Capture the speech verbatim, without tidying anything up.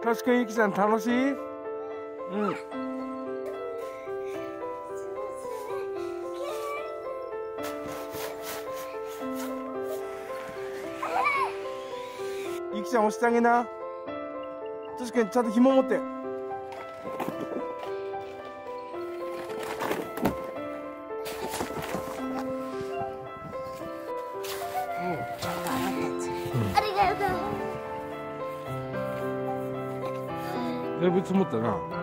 としくん、ゆきちゃん楽しい？うん。ゆきちゃん押してあげな。としくん、ちゃんと紐持って。だいぶ積もったな。